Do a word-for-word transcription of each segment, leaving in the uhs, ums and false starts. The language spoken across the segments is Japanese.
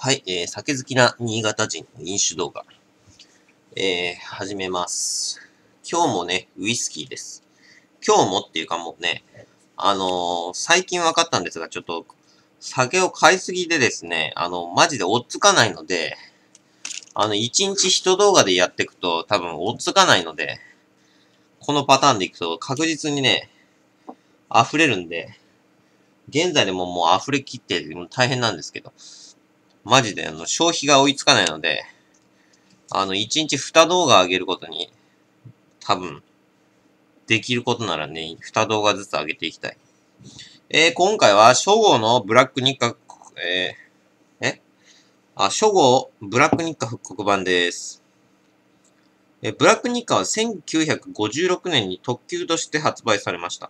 はい、えー、酒好きな新潟人の飲酒動画、えー、始めます。今日もね、ウイスキーです。今日もっていうかもうね、あのー、最近分かったんですが、ちょっと、酒を買いすぎでですね、あの、マジで追っつかないので、あの、一日一動画でやっていくと多分追っつかないので、このパターンでいくと確実にね、溢れるんで、現在でももう溢れきって大変なんですけど、マジであの、消費が追いつかないので、あの、一日二動画上げることに、多分、できることならね、二動画ずつ上げていきたい。えー、今回は、初号のブラック日課、えー、えあ、初号、ブラック日課復刻版です。えー、ブラック日課はせんきゅうひゃくごじゅうろくねんに特急として発売されました。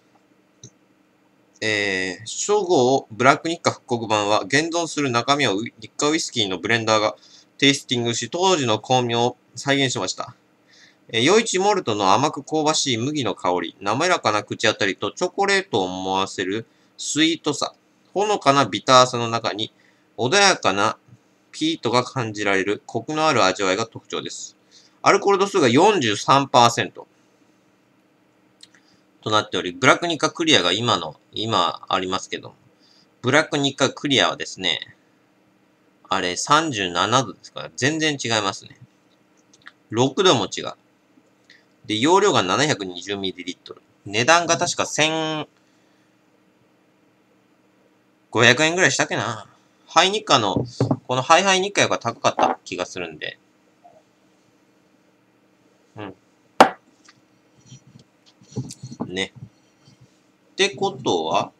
えー、初号、ブラック日課復刻版は、現存する中身を日課ウイスキーのブレンダーがテイスティングし、当時の香味を再現しました。余市モルトの甘く香ばしい麦の香り、滑らかな口当たりとチョコレートを思わせるスイートさ、ほのかなビターさの中に穏やかなピートが感じられるコクのある味わいが特徴です。アルコール度数が よんじゅうさんパーセント となっており、ブラックニカクリアが今の、今ありますけど、ブラックニカクリアはですね、あれさんじゅうななどですから全然違いますね。ろくども違う。で、容量が ななひゃくにじゅうミリリットル。値段が確かせんごひゃくえんぐらいしたっけな。ハイニッカの、このハイハイニッカより高かった気がするんで。うん。ね。ってことは、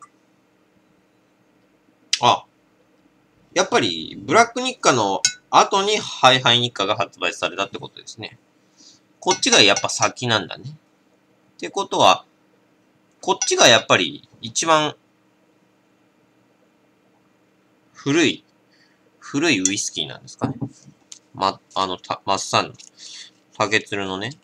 あ、やっぱり、ブラックニッカの後にハイハイニッカが発売されたってことですね。こっちがやっぱ先なんだね。ってことは、こっちがやっぱり一番古い、古いウイスキーなんですかね。ま、あの、た、マッサンの、竹鶴のね、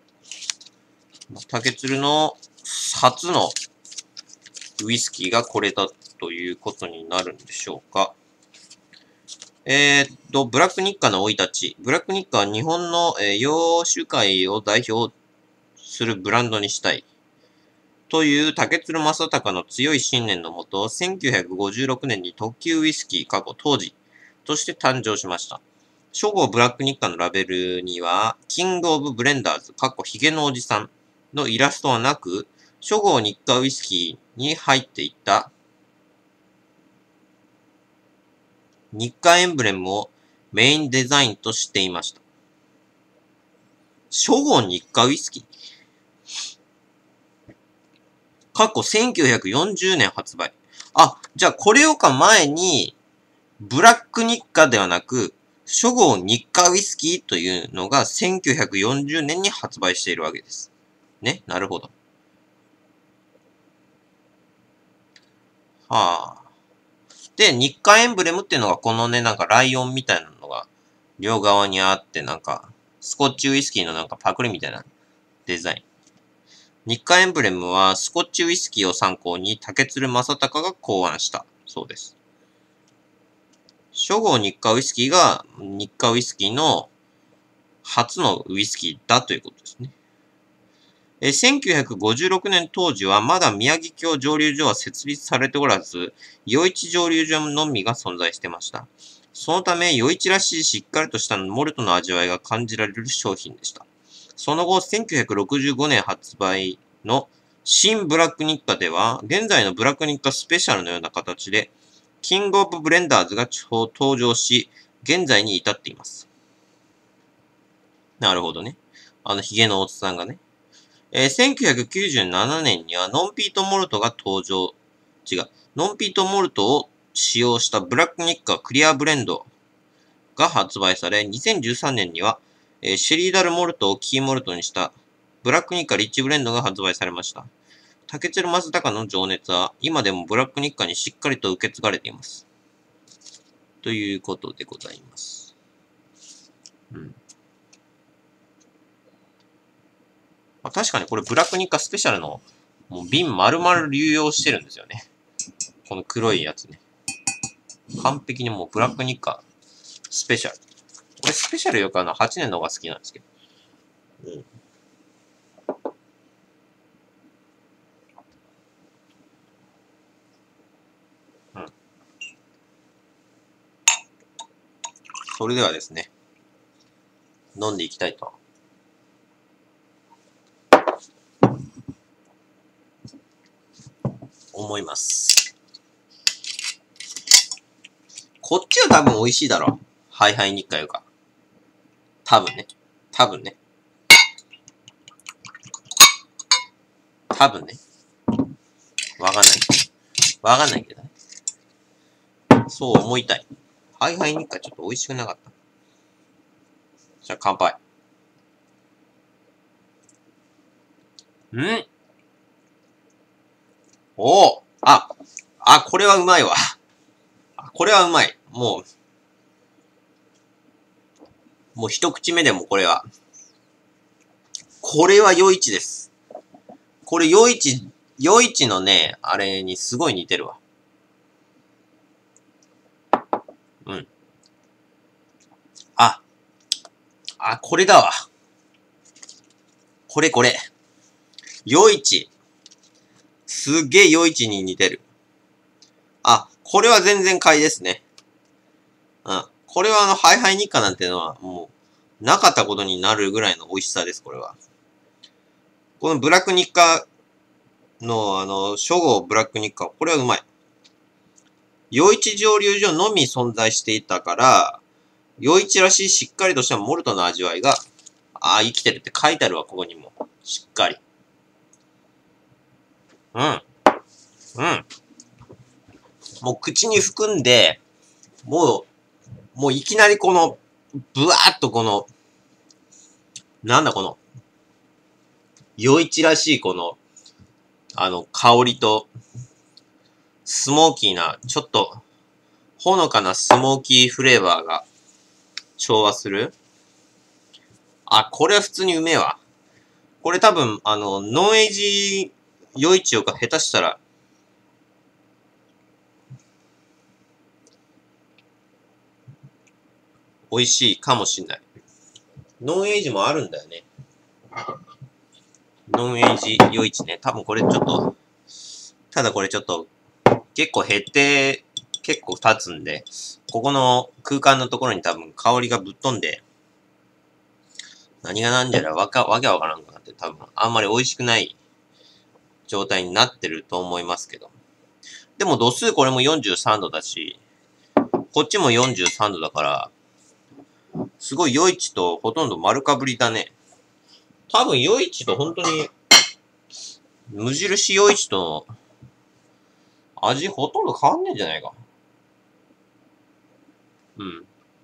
竹鶴の初のウイスキーがこれだということになるんでしょうか。えー、っと、ブラックニッカの生い立ち。ブラックニッカは日本の、えー、洋酒界を代表するブランドにしたい。という竹鶴正隆の強い信念のもと、せんきゅうひゃくごじゅうろくねんに特級ウイスキー過去当時として誕生しました。初号ブラックニッカのラベルには、キングオブブレンダーズ、過去ヒゲのおじさんのイラストはなく、初号日課ウイスキーに入っていた日課エンブレムをメインデザインとしていました。初号日課ウイスキー過去せんきゅうひゃくよんじゅうねん発売。あ、じゃあこれよか前に、ブラック日課ではなく、初号日課ウイスキーというのがせんきゅうひゃくよんじゅうねんに発売しているわけです。ね、なるほど。はあ。で、日課エンブレムっていうのがこのね、なんかライオンみたいなのが両側にあって、なんか、スコッチウイスキーのなんかパクリみたいなデザイン。日課エンブレムはスコッチウイスキーを参考に竹鶴正隆が考案したそうです。初号日課ウイスキーが日課ウイスキーの初のウイスキーだということですね。えせんきゅうひゃくごじゅうろくねん当時はまだ宮城郷蒸留所は設立されておらず、余市蒸留所のみが存在してました。そのため、余市らしいしっかりとしたモルトの味わいが感じられる商品でした。その後、せんきゅうひゃくろくじゅうごねん発売の新ブラックニッカでは、現在のブラックニッカスペシャルのような形で、キングオブブレンダーズが登場し、現在に至っています。なるほどね。あの、ヒゲのおっさんがね。えー、せんきゅうひゃくきゅうじゅうななねんにはノンピートモルトが登場。違う。ノンピートモルトを使用したブラックニッカクリアブレンドが発売され、にせんじゅうさんねんには、えー、シェリーダルモルトをキーモルトにしたブラックニッカリッチブレンドが発売されました。竹鶴正隆の情熱は今でもブラックニッカにしっかりと受け継がれています。ということでございます。うん。まあ、確かにこれブラックニッカスペシャルのもう瓶丸々流用してるんですよね。この黒いやつね。 完璧にもうブラックニッカスペシャル。俺スペシャルよくあのはちねんの方が好きなんですけど。うん。うん。それではですね、飲んでいきたいと思います。こっちは多分美味しいだろう。ハイハイ日課よか。多分ね。多分ね。多分ね。わかんない。わかんないけどね。そう思いたい。ハイハイ日課ちょっと美味しくなかった。じゃあ乾杯。んおおあ、あ、これはうまいわ。これはうまい。もう、もう一口目でもこれは。これは夜市です。これ夜市、夜市のね、あれにすごい似てるわ。うん。あ、あ、これだわ。これこれ。夜市。すげえ夜市に似てる。あ、これは全然買いですね。うん。これはあの、ハイハイ日課なんてのは、もう、なかったことになるぐらいの美味しさです、これは。このブラック日課の、あの、初号ブラック日課、これはうまい。夜市蒸留所のみ存在していたから、夜市らしいしっかりとしたモルトの味わいが、ああ、生きてるって書いてあるわ、ここにも。しっかり。うん。うん。もう口に含んで、もう、もういきなりこの、ブワーっとこの、なんだこの、夜市らしいこの、あの、香りと、スモーキーな、ちょっと、ほのかなスモーキーフレーバーが調和する。あ、これは普通にうめえわ。これ多分、あの、ノンエイジ夜市よか下手したら、美味しいかもしんない。ノンエイジもあるんだよね。ノンエイジ夜市ね。多分これちょっと、ただこれちょっと、結構減って、結構経つんで、ここの空間のところに多分香りがぶっ飛んで、何がなんじゃらわか、わけわからんくなって多分あんまり美味しくない状態になってると思いますけど。でも度数これもよんじゅうさんどだし、こっちもよんじゅうさんどだから、すごい夜市とほとんど丸かぶりだね。多分夜市と本当に、無印夜市と味ほとんど変わんねえんじゃないか。うん。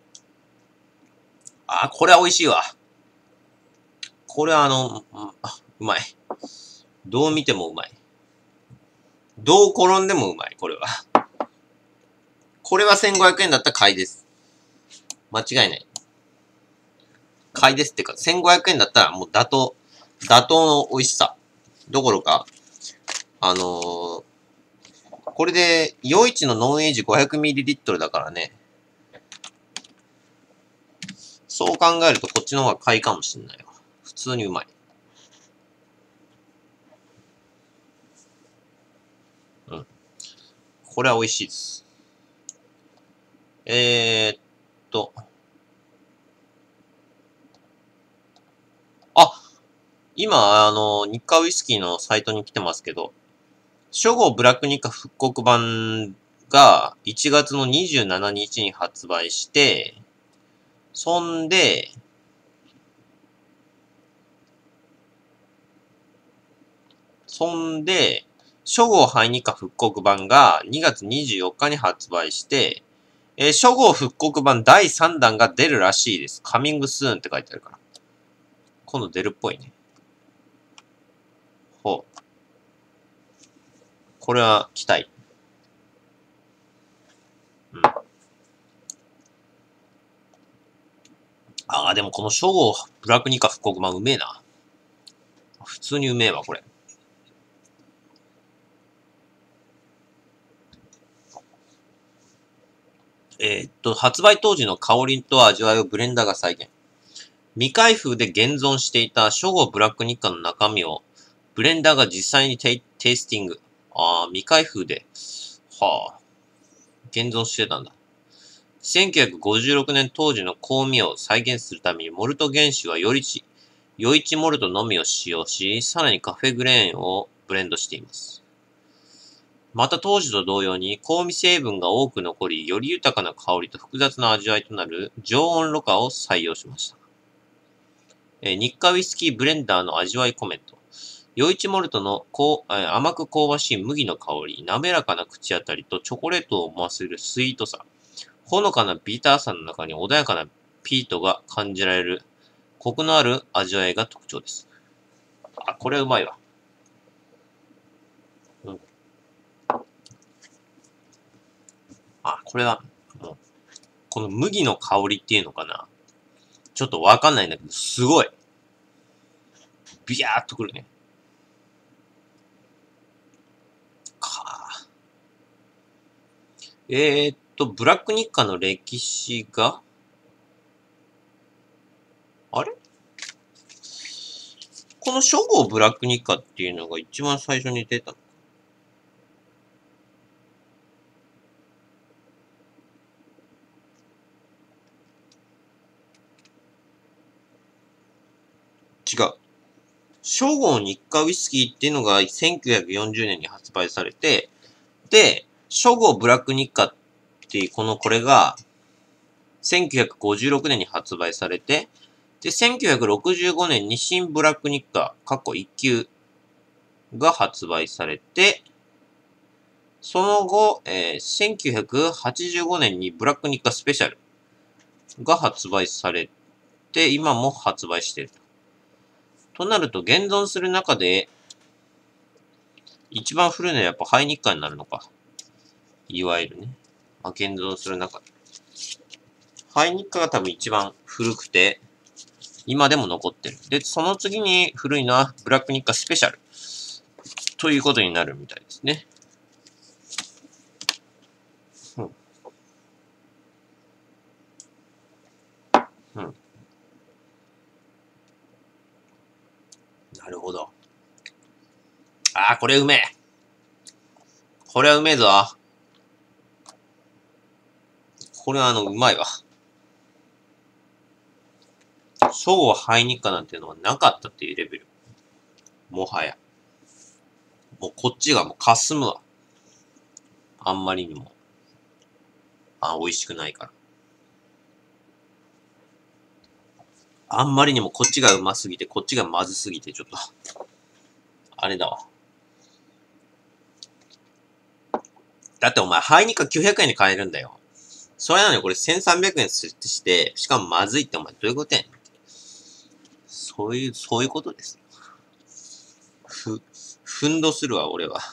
あ、これは美味しいわ。これはあの、うん、あ、うまい。どう見てもうまい。どう転んでもうまい、これは。これはせんごひゃくえんだったら買いです。間違いない。買いですってか、せんごひゃくえんだったらもう妥当、妥当の美味しさ。どころか、あのー、これで、夜市のノンエイジ ごひゃくミリリットル だからね。そう考えるとこっちの方が買いかもしんないわ。普通にうまい。うん。これは美味しいです。えーっと。あ、今、あの、日課ウイスキーのサイトに来てますけど、初号ブラックニッカ復刻版がいちがつのにじゅうしちにちに発売して、そんで、そんで、初号ハイニカ復刻版がにがつにじゅうよっかに発売して、えー、初号復刻版だいさんだんが出るらしいです。カミングスーンって書いてあるから。今度出るっぽいね。ほう。これは期待。うん。ああ、でもこの初号ブラックニカ復刻版うめえな。普通にうめえわ、これ。 えーっと、発売当時の香りと味わいをブレンダーが再現。未開封で現存していた初号ブラック日課の中身を、ブレンダーが実際にテイ、テイスティング。ああ、未開封で。はあ。現存してたんだ。せんきゅうひゃくごじゅうろくねん当時の香味を再現するために、モルト原酒はよりち、余市モルトのみを使用し、さらにカフェグレーンをブレンドしています。また当時と同様に香味成分が多く残り、より豊かな香りと複雑な味わいとなる常温ろ過を採用しました。えー、日課ウイスキーブレンダーの味わいコメント。余市モルトのこう、えー、甘く香ばしい麦の香り、滑らかな口当たりとチョコレートを思わせるスイートさ、ほのかなビーターさの中に穏やかなピートが感じられる、コクのある味わいが特徴です。あ、これうまいわ。うん。あ、これは、もう、この麦の香りっていうのかな。ちょっとわかんないんだけど、すごい。ビヤーっとくるね。かえーっと、ブラック日課の歴史が、あれこの初号ブラック日課っていうのが一番最初に出たの。違う。初号日課ウイスキーっていうのがせんきゅうひゃくよんじゅうねんに発売されて、で、初号ブラック日課っていうこのこれがせんきゅうひゃくごじゅうろくねんに発売されて、で、せんきゅうひゃくろくじゅうごねんに新ブラック日課、過去いっ級が発売されて、その後、えー、せんきゅうひゃくはちじゅうごねんにブラック日課スペシャルが発売されて、今も発売していると。となると、現存する中で、一番古いのはやっぱハイ日課になるのか。いわゆるね。まあ、現存する中で。ハイ日課が多分一番古くて、今でも残ってる。で、その次に古いのはブラック日課スペシャル。ということになるみたいですね。うん。うん。なるほど。ああ、これうめえ。これはうめえぞ。これはあの、うまいわ。昭和ハイ日課なんていうのはなかったっていうレベル。もはや。もうこっちがもう霞むわ。あんまりにも。あ、美味しくないから。あんまりにもこっちがうますぎて、こっちがまずすぎて、ちょっと、あれだわ。だってお前、ハイニカきゅうひゃくえんで買えるんだよ。それなのにこれせんさんびゃくえんして、しかもまずいってお前どういうことやねん。そういう、そういうことですよ。ふ、ふんどするわ、俺は。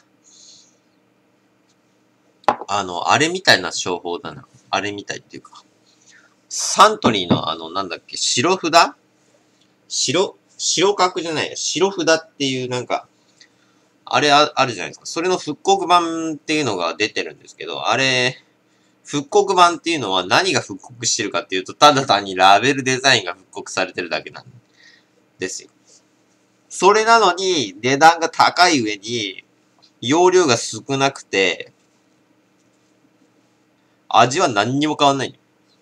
あの、あれみたいな商法だな。あれみたいっていうか。サントリーのあの、なんだっけ、白札白、白角じゃないよ。白札っていうなんか、あれああるじゃないですか。それの復刻版っていうのが出てるんですけど、あれ、復刻版っていうのは何が復刻してるかっていうと、ただ単にラベルデザインが復刻されてるだけなんですよ。それなのに、値段が高い上に、容量が少なくて、味は何にも変わんないんだよ。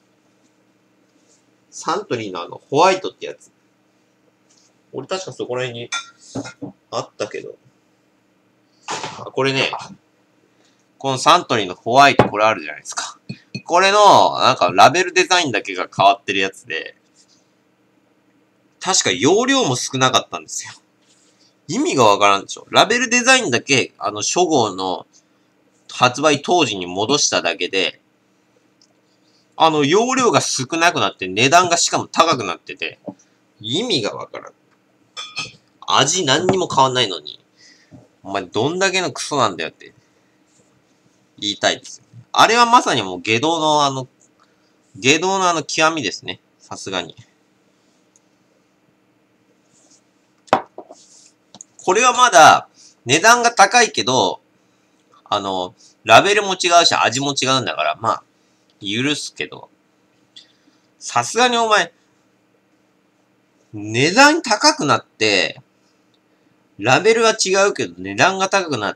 サントリーのあの、ホワイトってやつ。俺確かそこら辺にあったけど。あ、これね、このサントリーのホワイトこれあるじゃないですか。これの、なんかラベルデザインだけが変わってるやつで、確か容量も少なかったんですよ。意味がわからんでしょ。ラベルデザインだけ、あの、初号の発売当時に戻しただけで、あの、容量が少なくなって値段がしかも高くなってて、意味がわからん。味何にも変わんないのに、お前どんだけのクソなんだよって言いたいですよ。あれはまさにもう下道のあの、下道のあの極みですね。さすがに。これはまだ値段が高いけど、あの、ラベルも違うし味も違うんだから、まあ、 許すけど、さすがにお前、値段高くなって、ラベルは違うけど値段が高くなって、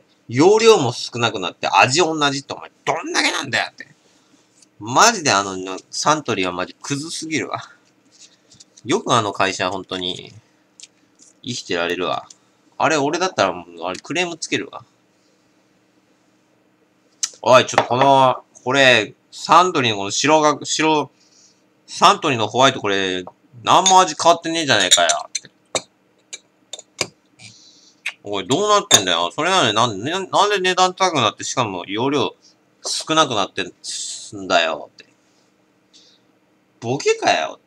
容量も少なくなって味同じってお前どんだけなんだよって。マジであの、サントリーはマジクズすぎるわ。よくあの会社本当に生きてられるわ。あれ俺だったらもうあれクレームつけるわ。おい、ちょっとこの、これ、サントリーのこの白が、白、サントリーのホワイトこれ、何も味変わってねえじゃねえかよって。おい、どうなってんだよ。それなのになんで、なんで値段高くなって、しかも容量少なくなってんだよって。ボケかよって。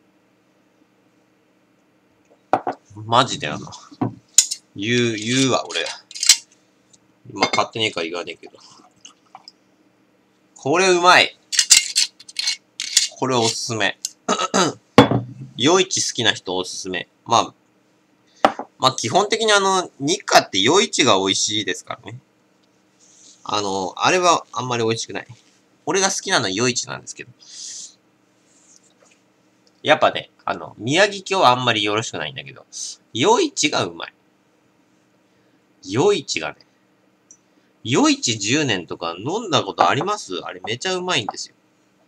マジだよな。言う、言うわ、俺。今買ってねえから言わねえけど。これうまい。これおすすめ。夜市好きな人おすすめ。まあ、まあ基本的にあの、日課って夜市が美味しいですからね。あの、あれはあんまり美味しくない。俺が好きなのは夜市なんですけど。やっぱね、あの、宮城京はあんまりよろしくないんだけど、夜市がうまい。夜市がね、夜市じゅうねんとか飲んだことあります？あれめちゃうまいんですよ。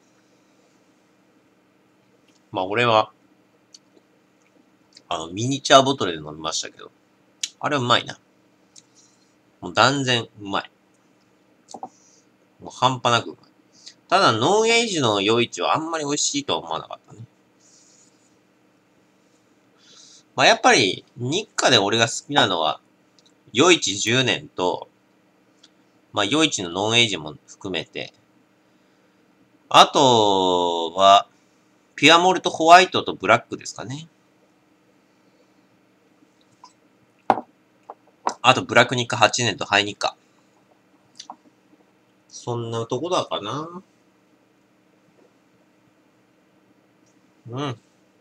まあ俺は、あの、ミニチュアボトルで飲みましたけど、あれうまいな。もう断然うまい。もう半端なくうまい。ただ、ノンエイジの夜市はあんまり美味しいとは思わなかったね。まあやっぱり、日課で俺が好きなのは、夜市じゅうねんと、まあ夜市のノンエイジも含めて、あとは、ピュアモルトホワイトとブラックですかね。あと、ブラックニッカはちねんとハイニッカ。そんなとこだかな。うん。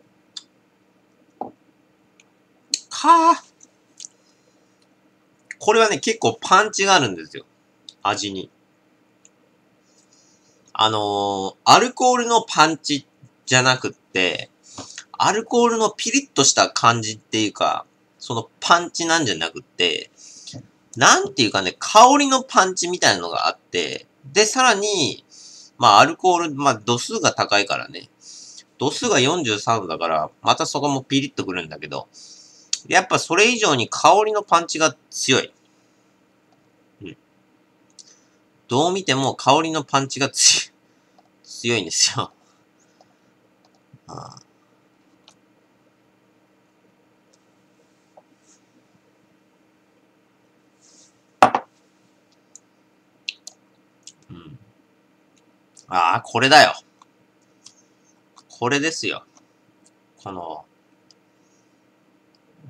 かー。これはね、結構パンチがあるんですよ。味に。あのー、アルコールのパンチじゃなくって、アルコールのピリッとした感じっていうか、そのパンチなんじゃなくって、なんていうかね、香りのパンチみたいなのがあって、で、さらに、まあ、アルコール、まあ、度数が高いからね。度数がよんじゅうさんどだから、またそこもピリッとくるんだけど、やっぱそれ以上に香りのパンチが強い。うん。どう見ても香りのパンチが強い、強いんですよ。ああ、うん。ああ、これだよ。これですよ。この、うん。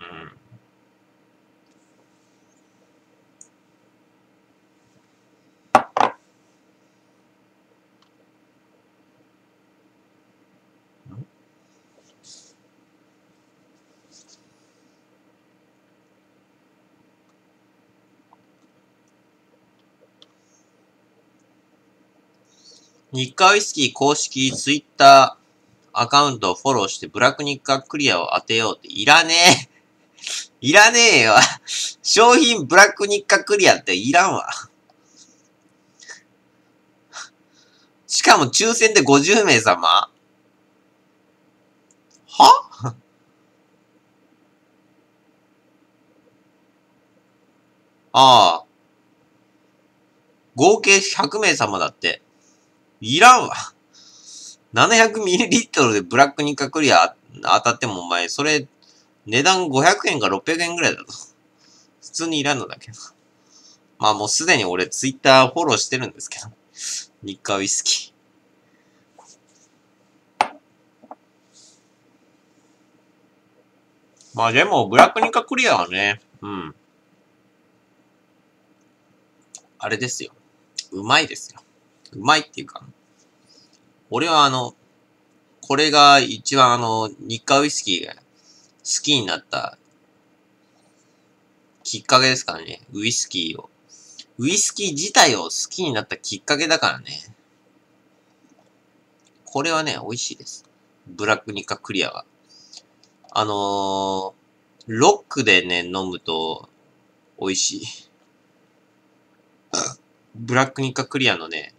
日課ウイスキー公式ツイッターアカウントをフォローしてブラック日課クリアを当てようっていらねえ。いらねえよ。商品ブラック日課クリアっていらんわ。しかも抽選でごじゅうめいさまはああ。合計ひゃくめいさまだって。いらんわ。ななひゃくミリリットル でブラックニカクリア当たってもお前、それ、値段ごひゃくえんかろっぴゃくえんぐらいだぞ。普通にいらんのだけど。まあもうすでに俺ツイッターフォローしてるんですけど。日課ウイスキー。まあでも、ブラックニカクリアはね、うん。あれですよ。うまいですよ。うまいっていうか、俺はあの、これが一番あの、日課ウイスキーが好きになったきっかけですからね。ウイスキーを。ウイスキー自体を好きになったきっかけだからね。 これはね、美味しいです。ブラックニカクリアが。あのー、ロックでね、飲むと美味しい。ブラックニカクリアのね、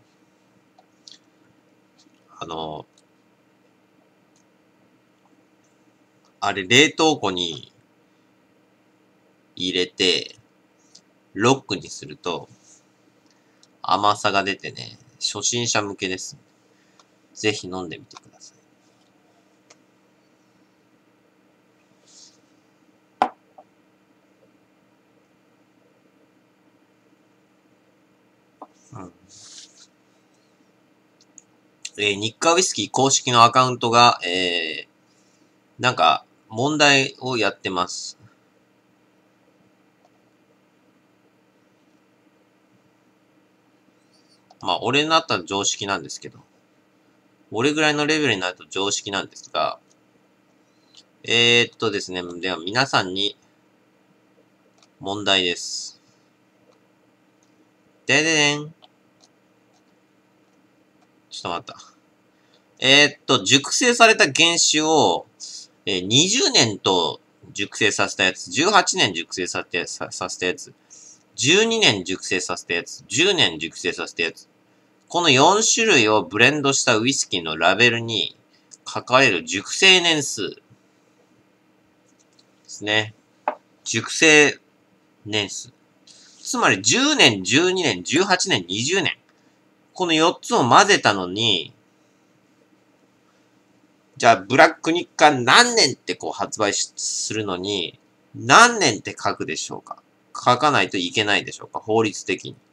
あのー、あれ冷凍庫に入れて、ロックにすると甘さが出てね、初心者向けです。ぜひ飲んでみてください。うん、えー、日課ウイスキー公式のアカウントが、えー、なんか問題をやってます。まあ、俺になったら常識なんですけど、俺ぐらいのレベルになると常識なんですが、えー、っとですね、では皆さんに問題です。でででん。ちょっと待った。えー、っと、熟成された原酒を、えー、にじゅうねんと熟成させたやつ、じゅうはちねん熟成させたささせたやつ、じゅうにねん熟成させたやつ、じゅうねん熟成させたやつ。このよん種類をブレンドしたウイスキーのラベルに書かれる熟成年数ですね。熟成年数。つまりじゅうねん、じゅうにねん、じゅうはちねん、にじゅうねん。このよっつを混ぜたのに、じゃあブラック日課何年ってこう発売するのに、何年って書くでしょうか？書かないといけないでしょうか？法律的に。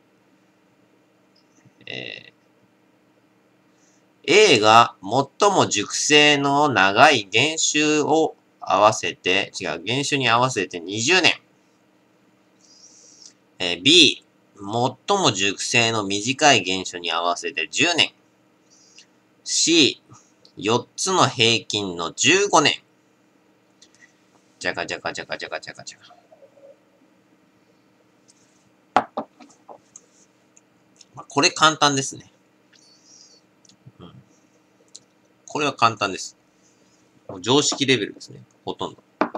えー A が最も熟成の長い原酒を合わせて、違う、原酒に合わせてにじゅうねん。えー、B、最も熟成の短い原酒に合わせてじゅうねん。C、よっつの平均のじゅうごねん。じゃかじゃかじゃかじゃかじゃかじゃか。まあ、これ簡単ですね。うん。これは簡単です。常識レベルですね。ほとんど。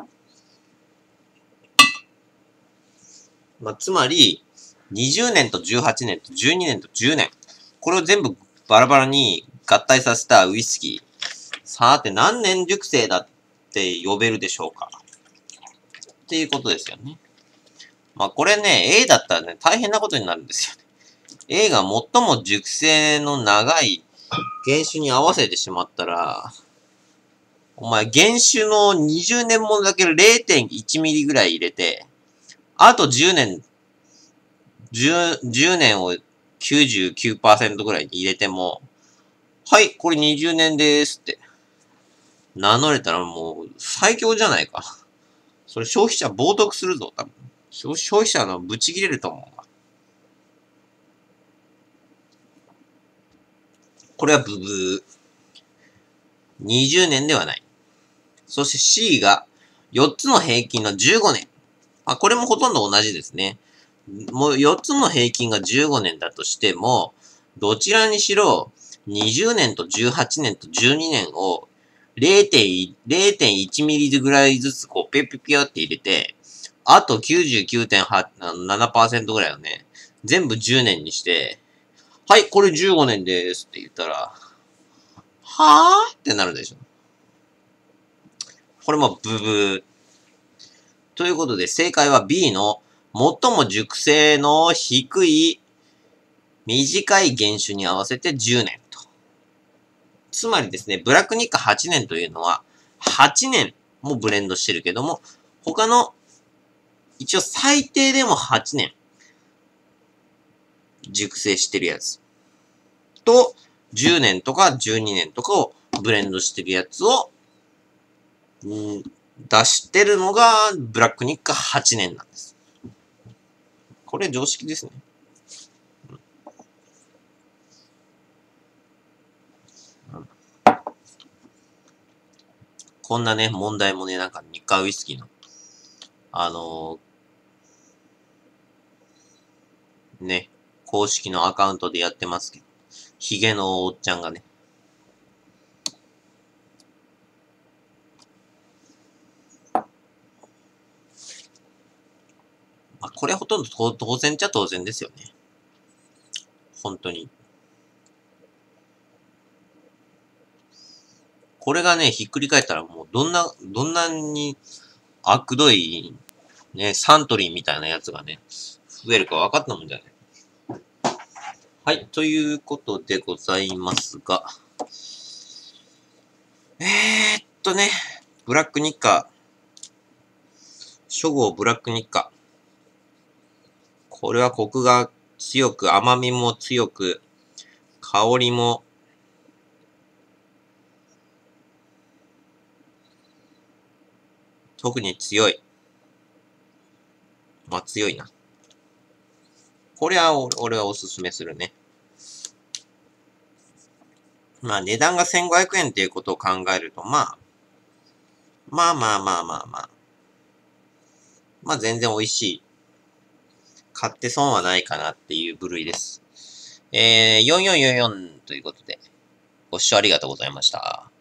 まあ、つまり、にじゅうねんとじゅうはちねんとじゅうにねんとじゅうねん。これを全部バラバラに合体させたウイスキー。さて何年熟成だって呼べるでしょうかっていうことですよね。まあこれね、A だったらね、大変なことになるんですよね。A が最も熟成の長い原酒に合わせてしまったら、お前原酒のにじゅうねんものだけ れいてんいちミリぐらい入れて、あとじゅうねん、じゅう、じゅうねんをきゅうじゅうきゅうパーセントぐらいに入れても、はい、これにじゅうねんでーすって名乗れたらもう最強じゃないか。それ消費者冒涜するぞ、多分。消費者のブチ切れると思うわ。これはブブー。にじゅうねんではない。そして C がよっつの平均のじゅうごねん。あ、これもほとんど同じですね。もうよっつの平均がじゅうごねんだとしても、どちらにしろにじゅうねんとじゅうはちねんとじゅうにねんを れいてんいちミリぐらいずつこうピュピュピュって入れて、あと きゅうじゅうきゅうてんななパーセント ぐらいをね、全部じゅうねんにして、はい、これじゅうごねんですって言ったら、はぁってなるでしょ。これもブブー。ということで正解は B の最も熟成の低い短い原種に合わせてじゅうねんと。つまりですね、ブラックニッカはちねんというのははちねんもブレンドしてるけども、他の一応最低でもはちねん熟成してるやつとじゅうねんとかじゅうにねんとかをブレンドしてるやつを、ん出してるのがブラックニッカはちねんなんです。これ常識ですね。うん、こんなね、問題もね、なんか日課ウイスキーの、あのー、ね、公式のアカウントでやってますけど、ヒゲのおっちゃんがね、 それはほとんど当然っちゃ当然ですよね。本当に。これがね、ひっくり返ったらもうどんな、どんなに悪どい、ね、サントリーみたいなやつがね、増えるか分かったもんじゃない。はい、ということでございますが、えー、っとね、ブラック日課、初号ブラック日課。これはコクが強く、甘みも強く、香りも、特に強い。まあ強いな。これは俺はおすすめするね。まあ値段がせんごひゃくえんっていうことを考えると、まあ、まあまあまあまあまあ。まあ全然美味しい。買って損はないかなっていう部類です。えー、よんよんよんよんということで、ご視聴ありがとうございました。